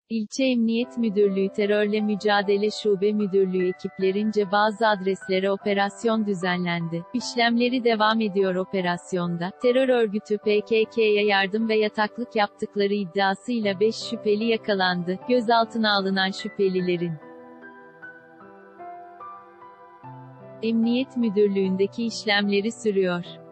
İlçe Emniyet Müdürlüğü Terörle Mücadele Şube Müdürlüğü ekiplerince bazı adreslere operasyon düzenlendi. İşlemleri devam ediyor operasyonda. Terör örgütü PKK'ya yardım ve yataklık yaptıkları iddiasıyla 5 şüpheli yakalandı. Gözaltına alınan şüphelilerin Emniyet Müdürlüğü'ndeki işlemleri sürüyor.